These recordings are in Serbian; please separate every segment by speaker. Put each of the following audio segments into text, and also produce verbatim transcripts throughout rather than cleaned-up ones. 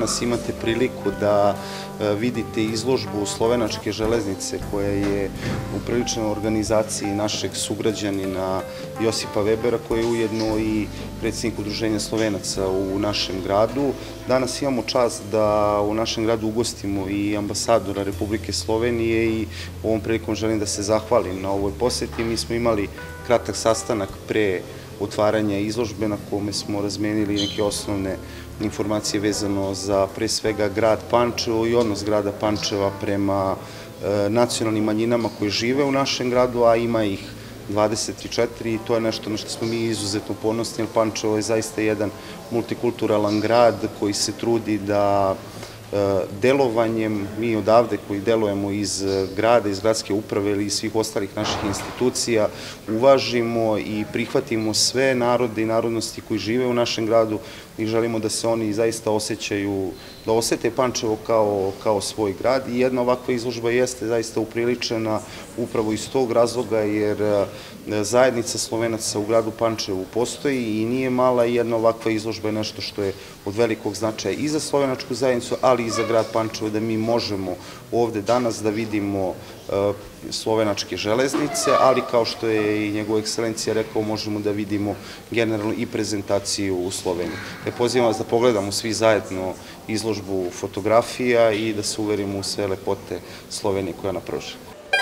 Speaker 1: danas imate priliku da vidite izložbu Slovenačke železnice koja je u priličnoj organizaciji našeg sugrađanina Josipa Webera, koji je ujedno i predsjednik Udruženja Slovenaca u našem gradu. Danas imamo čast da u našem gradu ugostimo i ambasadora Republike Slovenije i ovom prilikom želim da se zahvalim na ovoj poseti. Mi smo imali kratak sastanak pre otvaranja izložbe na kome smo razmenili neke osnovne informacije vezano za pre svega grad Pančevo i odnos grada Pančeva prema nacionalnim manjinama koji žive u našem gradu, a ima ih dvadeset četiri i to je nešto na što smo mi izuzetno ponosni, jer Pančevo je zaista jedan multikulturalan grad koji se trudi da delovanjem, mi odavde koji delujemo iz grada, iz gradske uprave ili iz svih ostalih naših institucija, uvažimo i prihvatimo sve narode i narodnosti koji žive u našem gradu i želimo da se oni zaista osjećaju, da osete Pančevo kao, kao svoj grad. I jedna ovakva izložba jeste zaista upriličena upravo iz tog razloga, jer zajednica Slovenaca u gradu Pančevu postoji i nije mala i jedna ovakva izložba je nešto što je od velikog značaja i za slovenačku zajednicu, ali i za grad Pančevo, da mi možemo ovde danas da vidimo slovenačke železnice, ali kao što je i njegova ekscelencija rekao, možemo da vidimo generalno i prezentaciju u Sloveniji. Pozivam vas da pogledamo svi zajedno izložbu fotografija i da se uverimo u sve lepote Slovenije koja nam pruža.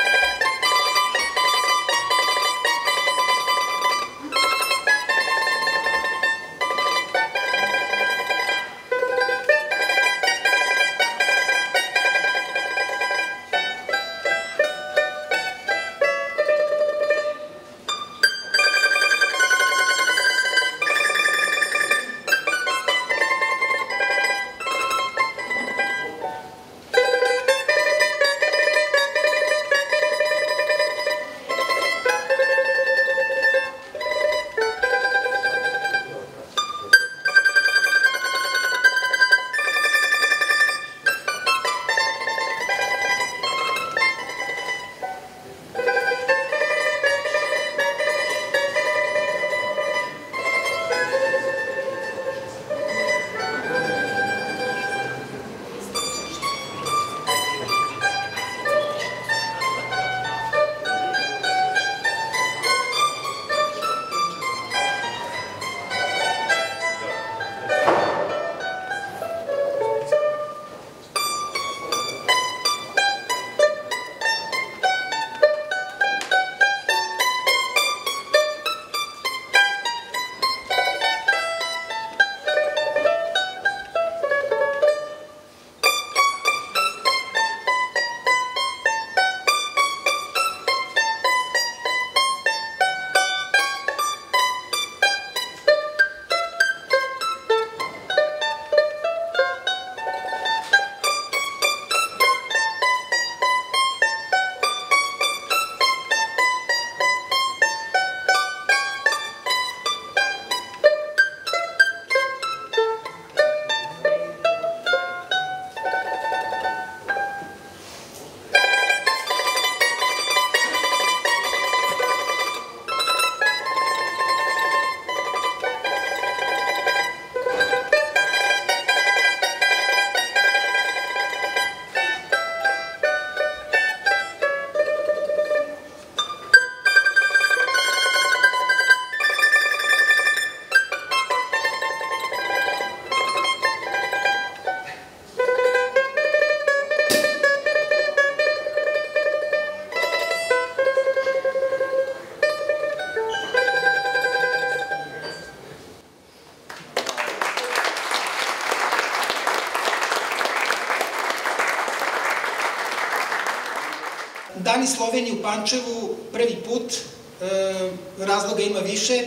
Speaker 2: Dani Slovenije u Pančevu prvi put, razloga ima više,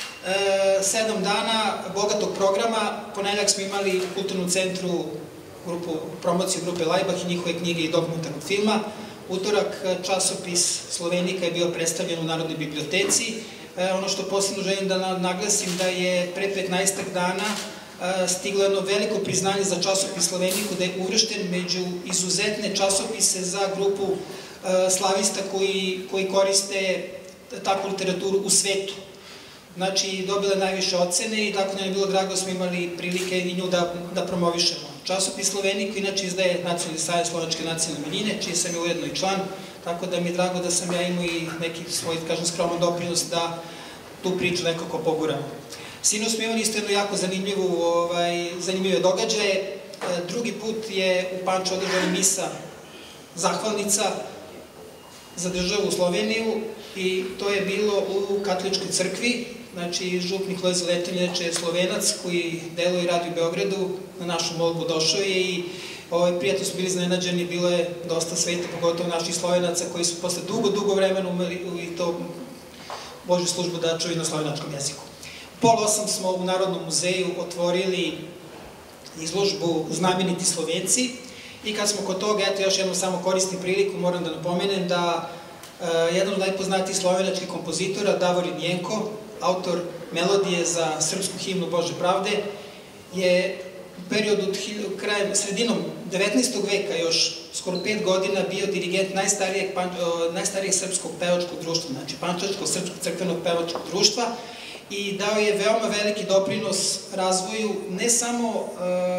Speaker 2: sedam dana bogatog programa. Ponedeljak smo imali u Kulturnom centru promociju grupe Lajbah i njihove knjige i dokumentarnog filma. Utorak časopis Slovenika je bio predstavljen u Narodnoj biblioteci. Ono što posebno želim da naglasim da je pre petnaestak dana stiglo jedno veliko priznanje za časopis Sloveniku, da je uvršten među izuzetne časopise za grupu slavista koji koriste takvu literaturu u svetu. Znači, dobila je najviše ocene i tako nam je bilo drago da smo imali prilike i nju da promovišemo. časopis Slovenik, koji inače izdaje Nacionalni savez slovenačke nacionalne manjine, čiji sam je ujedno i član, tako da mi je drago da sam ja imao i neki svoj, kažem, skroman doprinos da tu priču nekako poguramo. Sinoć smo imali isto jednu jako zanimljivu, zanimljive događaje. Drugi put je u Pančevu održana misa zahvalnica za državu Sloveniju i to je bilo u katoličkoj crkvi. Znači, župnik Lojze Letelj, inače je Slovenac koji deluje i radi u Beogradu, na našu molbu došao je i prijatno su bili iznenađeni, bilo je dosta sveta, pogotovo naših Slovenaca koji su posle dugo, dugo vremena umeli i to Božju službu da čuju na slovenačkom jeziku. Pol osam smo u Narodnom muzeju otvorili izložbu Znameniti Slovenci i kad smo kod toga, eto još jednom samo koristim priliku, moram da napomenem da jedan od najpoznatijih slovenačkih kompozitora, Davorin Jenko, autor melodije za srpsku himnu Bože pravde, je u periodu krajem, sredinom devetnaestog veka, još skoro pet godina, bio dirigent najstarijeg srpskog pevačkog društva, znači Pančevačkog srpskog crkvenog pevačkog društva, i dao je veoma veliki doprinos razvoju ne samo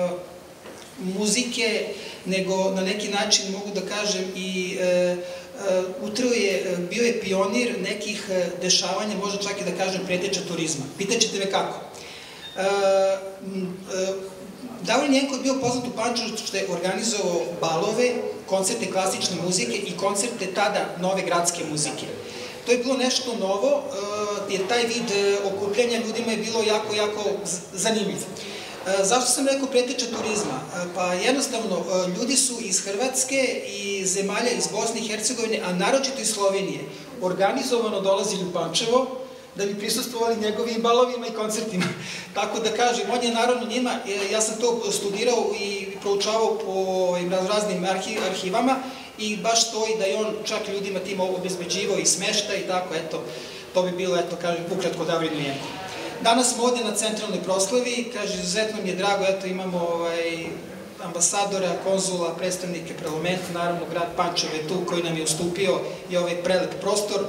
Speaker 2: muzike, nego na neki način, mogu da kažem, i utrao je, bio je pionir nekih dešavanja, možda čak i da kažem preteča turizma. Pitaćete me kako? Davorin Jenko je bio poznat u Pančevu što je organizovao balove, koncerte klasične muzike i koncerte tada nove gradske muzike. To je bilo nešto novo, jer taj vid okupljanja ljudima je bilo jako, jako zanimljiv. Zašto sam rekao preteča turizma? Pa jednostavno, ljudi su iz Hrvatske i zemalja iz Bosne i Hercegovine, a naročito iz Slovenije, organizovano dolazili u Pančevo da bi prisustvovali njegovim balovima i koncertima. Tako da kažem, on je naravno njima, ja sam to studirao i proučavao po raznim arhivama i baš stoji da je on čak ljudima tim obezbeđivao i smešta i tako, eto, to bi bilo, eto, kažem, ukratko Davorinu Jenku. Danas smo ovdje na centralnoj proslavi, kaže, izuzetno mi je drago, eto, imamo ambasadora, konzula, predstavnike parlamenta, naravno, grad Pančevo je tu koji nam je ustupio i ovaj prelep prostor.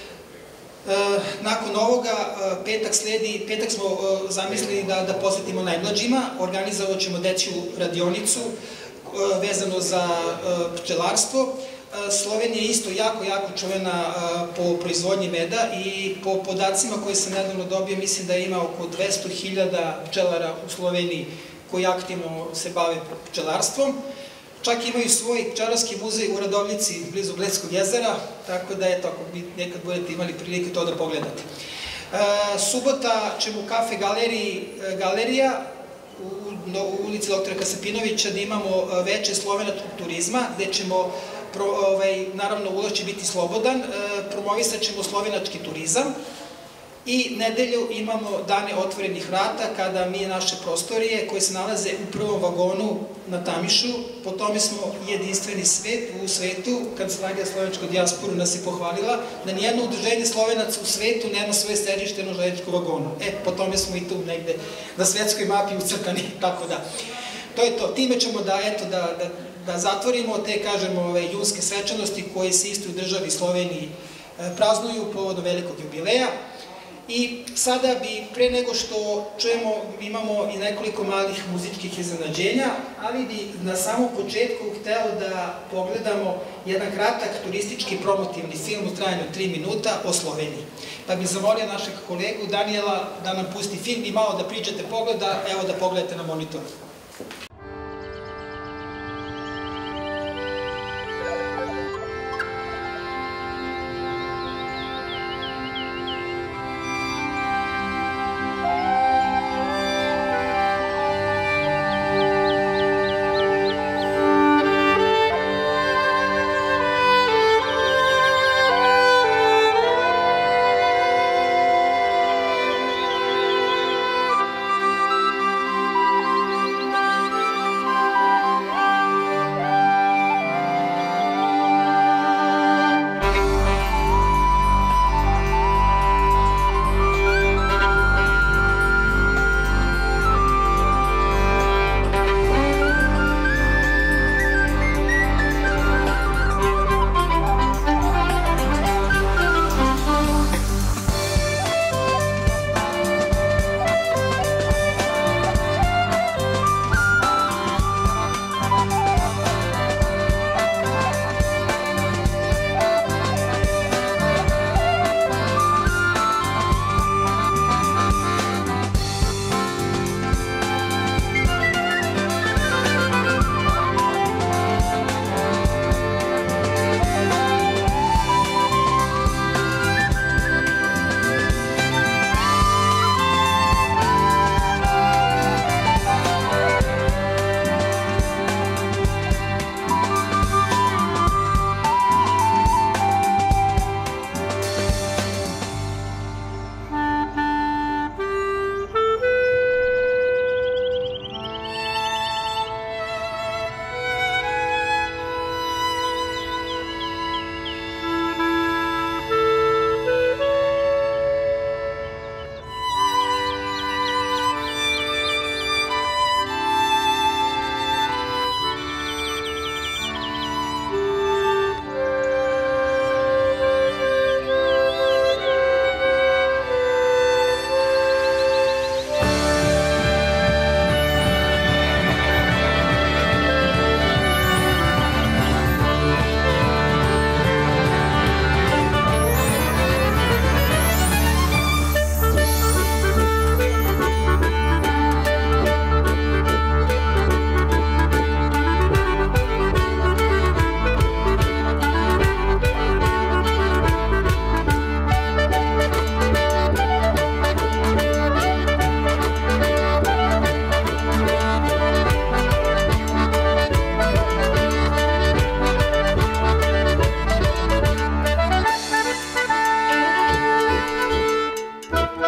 Speaker 2: Nakon ovoga, petak sledi, petak smo zamislili da posvetimo najmlađima, organizovat ćemo dečju radionicu vezano za pčelarstvo. Slovenija je isto jako, jako čuvena po proizvodnji meda i po podacima koje sam nedavno dobio, mislim da ima oko dvesta hiljada pčelara u Sloveniji koji aktivno se bave pčelarstvom. Čak imaju svoj pčelarski muzej u Radovljici, blizu Bleskog jezera, tako da, eto, ako bi nekad budete imali prilike to da pogledate. Subota ćemo u kafe galerija u ulici doktora Kasapinovića da imamo veče slovenačkog turizma, gde ćemo, naravno, ulaz će biti slobodan, promovisat ćemo slovenački turizam i nedelju imamo dane otvorenih vrata kada mi naše prostorije koje se nalaze u prvom vagonu na Tamišu, po tome smo jedinstveni svet u svetu, Kancelarija slovenačkog dijasporu nas je pohvalila da nijedno udruženje Slovenaca u svetu nema svoje sedište na železničkom vagonu. E, po tome smo i tu negde na svetskoj mapi ucrtani, tako da. To je to. Time ćemo da, eto, da zatvorimo te, kažemo, junske svečanosti koje se isto u državi Sloveniji praznuju povodom velikog jubileja. I sada bi, pre nego što čujemo, imamo i nekoliko malih muzičkih iznenađenja, ali bi na samom početku hteo da pogledamo jedan kratak turistički promotivni film u trajanju tri minuta o Sloveniji. Pa bih zamolio našeg kolegu Danijela da nam pusti film i malo da pričate pogleda, evo da pogledate na monitoru.
Speaker 3: Thank you.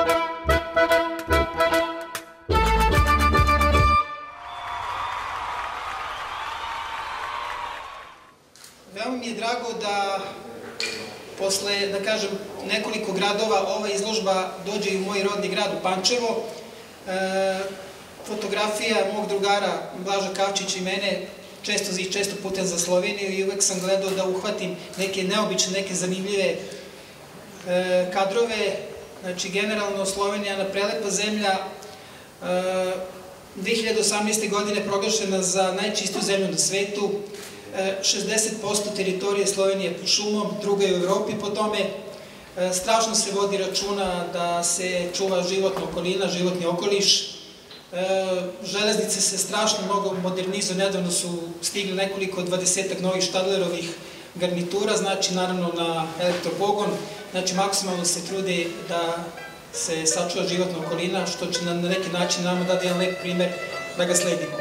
Speaker 2: Veoma mi je drago da posle, da kažem, nekoliko gradova ova izložba dođe i u moj rodni grad u Pančevo. Fotografija mog drugara Blaža Kavčića i mene često i često putem za Sloveniju i uvek sam gledao da uhvatim neke neobične, neke zanimljive kadrove. Znači, generalno Slovenija je prelepa zemlja, dve hiljade osamnaeste. godine proglašena za najčistiju zemlju na svetu, šezdeset posto teritorije Slovenije pod šumom, druga je u Evropi po tome. Strašno se vodi računa da se čuva životna okolina, životni okoliš. Železnice se strašno mnogo modernizuju, nedavno su stigli nekoliko dvadesetak novih štadlerovih garnitura, znači naravno na elektropogon, znači maksimalno se trude da se sačuva životna okolina, što će na neki način nama dati jedan lep primer da ga sledimo.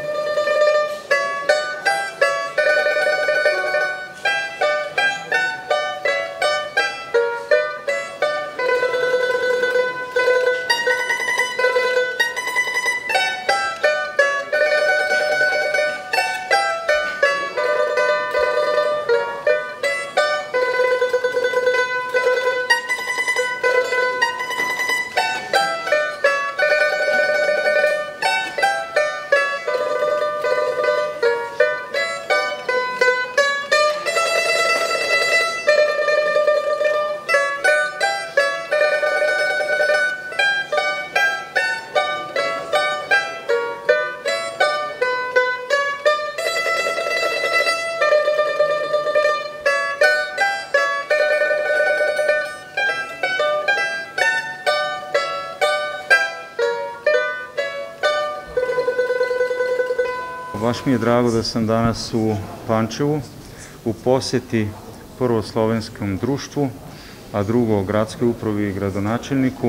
Speaker 3: Baš mi je drago da sam danas u Pančevu u poseti prvo slovenskom društvu, a drugo gradskoj upravi i gradonačelniku.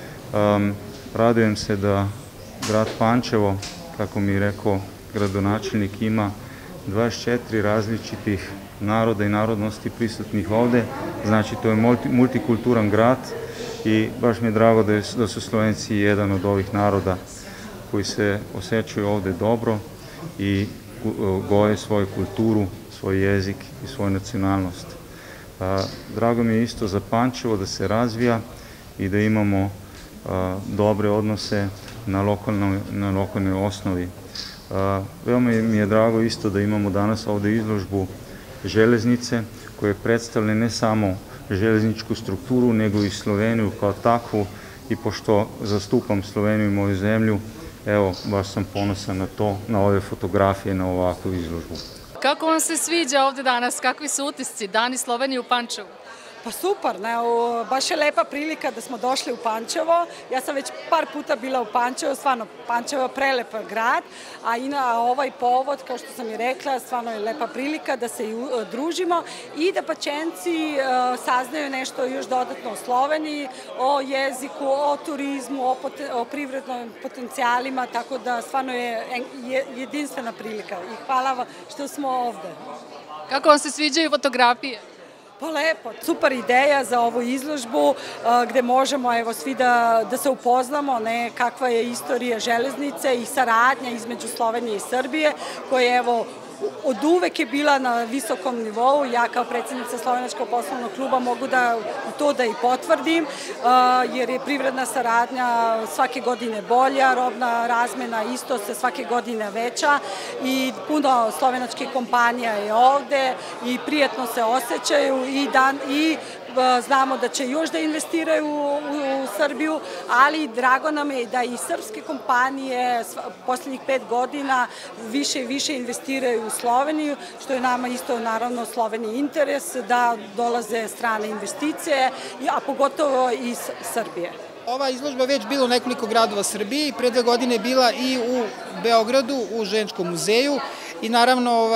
Speaker 3: Radujem se da grad Pančevo, kako mi je rekao gradonačelnik, ima dvadeset četiri različitih naroda i narodnosti prisutnih ovde. Znači, to je multikulturan grad i baš mi je drago da su Slovenci jedan od ovih naroda koji se osjećaju ovde dobro i goje svoju kulturu, svoj jezik i svoju nacionalnost. Drago mi je isto za Pančevo da se razvija i da imamo dobre odnose na lokalnoj osnovi. Veoma mi je drago isto da imamo danas ovde izložbu železnice koje predstavlja ne samo železničku strukturu, nego i Sloveniju kao takvu, i pošto zastupam Sloveniju i moju zemlju, evo, baš sam ponosan na to, na ove fotografije, na ovakvu izložbu.
Speaker 4: Kako vam se sviđa ovde danas? Kakvi su utisci? Dani Slovenije u Pančevu?
Speaker 5: Pa super, baš je lepa prilika da smo došli u Pančevo. Ja sam već par puta bila u Pančevo, stvarno Pančevo je prelep grad, a i na ovaj povod, kao što sam i rekla, stvarno je lepa prilika da se družimo i da Pačenci saznaju nešto još dodatno o Sloveniji, o jeziku, o turizmu, o privrednim potencijalima, tako da stvarno je jedinstvena prilika i hvala vam što smo ovde.
Speaker 4: Kako vam se sviđaju fotografije?
Speaker 5: Pa lepo, super ideja za ovu izložbu gde možemo evo svi da se upoznamo kakva je istorija železnice i saradnja između Slovenije i Srbije koja evo od uvek je bila na visokom nivou. Ja kao predsjednica Slovenačkog poslovnog kluba mogu da to da i potvrdim, jer je privredna saradnja svake godine bolja, robna razmena isto se svake godine veća i puno slovenačkih kompanija je ovde i prijatno se osjećaju i znamo da će još da investiraju u Srbiju, ali drago nam je da i srpske kompanije poslednjih pet godina više i više investiraju u Sloveniju, što je nama isto naravno Sloveniji interes da dolaze strane investicije, a pogotovo iz Srbije.
Speaker 2: Ova izložba je već bila u nekoliko gradova Srbije i pre dve godine je bila i u Beogradu, u Ženičkom muzeju i naravno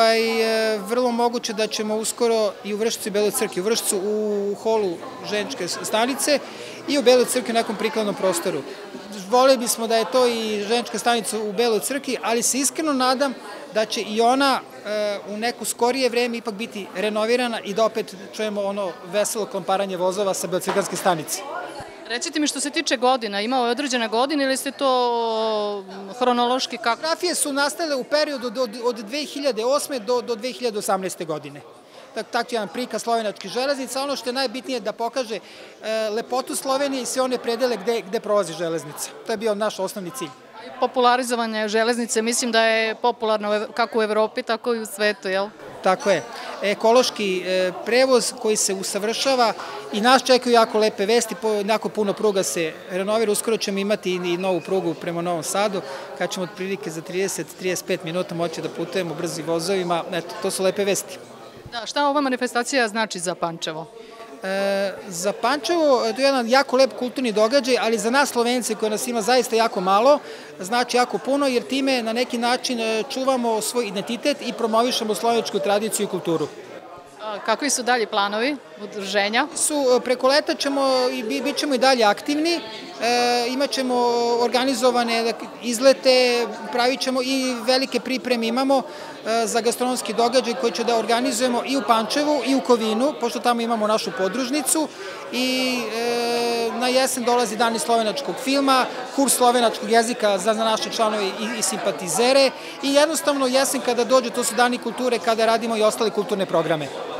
Speaker 2: vrlo moguće da ćemo uskoro i u Vršcu i Beloj Crkvi, u Vršcu u holu Ženičke stanice i u Beloj Crkvi u nekom prikladnom prostoru. Voleli bismo da je to i Ženička stanica u Beloj Crkvi, ali se iskreno nadam da će i ona u neko skorije vreme ipak biti renovirana i da opet čujemo ono veselo komparanje vozova sa belocrkvanske stanice.
Speaker 4: Recite mi što se tiče godina, imao je određena godina ili ste to hronološki kako?
Speaker 2: Fotografije su nastale u periodu od dve hiljade osme do dve hiljade osamnaeste. godine. Tako jedan prikaz slovenačkih železnica. Ono što je najbitnije da pokaže lepotu Slovenije i sve one predele gde prolazi železnica. To je bio naš osnovni cilj.
Speaker 4: Popularizovanje železnice, mislim da je popularno kako u Evropi, tako i u svetu, jel?
Speaker 2: Tako je. Ekološki prevoz koji se usavršava i nas čekaju jako lepe vesti, jako puno pruga se renovira, uskoro ćemo imati i novu prugu prema Novom Sadu, kad ćemo otprilike za trideset do trideset pet minuta moći da putujemo brzim vozovima, eto, to su lepe vesti.
Speaker 4: Da, šta ova manifestacija znači za Pančevo?
Speaker 2: Za Pančevo to je jedan jako lep kulturni događaj, ali za nas Slovence koje nas ima zaista jako malo, znači jako puno, jer time na neki način čuvamo svoj identitet i promovišemo slovenačku tradiciju i kulturu.
Speaker 4: Kakvi su dalje planovi udruženja?
Speaker 2: Preko leta ćemo i bit ćemo i dalje aktivni, imat ćemo organizovane izlete, pravit ćemo i velike pripreme imamo za gastronomski događaj koji će da organizujemo i u Pančevu i u Kovinu, pošto tamo imamo našu podružnicu i na jesen dolazi Dani slovenačkog filma, kurs slovenačkog jezika za naše članove i simpatizere i jednostavno jesen kada dođe, to su Dani kulture kada radimo i ostale kulturne programe.